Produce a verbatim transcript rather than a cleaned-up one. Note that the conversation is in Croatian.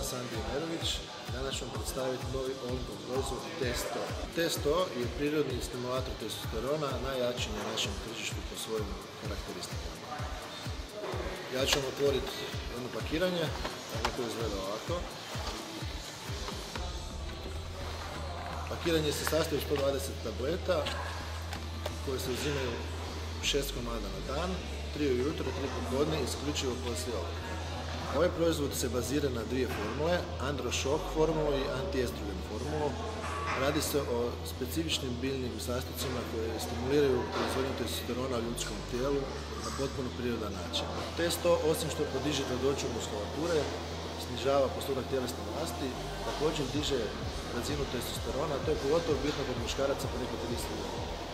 Sandi Merović. Danas ću vam predstaviti novi Olimpov proizvod T sto. T sto je prirodni stimulator testosterona, najjači na našem tržištu po svojim karakteristikama. Ja ću vam otvoriti jedno pakiranje, tako to izgleda ovako. Pakiranje se sastoji od sto dvadeset tableta koje se uzimaju šest komada na dan, tri ujutro, tri popodne, isključivo poslije ovoga. Ovaj proizvod se bazira na dvije formule, Andro-Shock formulu i antiestrogen formulu. Radi se o specifičnim biljnim sastojcima koje stimuliraju proizvodnju testosterona u ljudskom tijelu na potpuno prirodan način. T sto, osim što podiže tvrdoću muskulature, snižava postotak tjelesne masti, također diže razinu testosterona, a to je pogotovo bitno kod muškaraca preko trideset godina.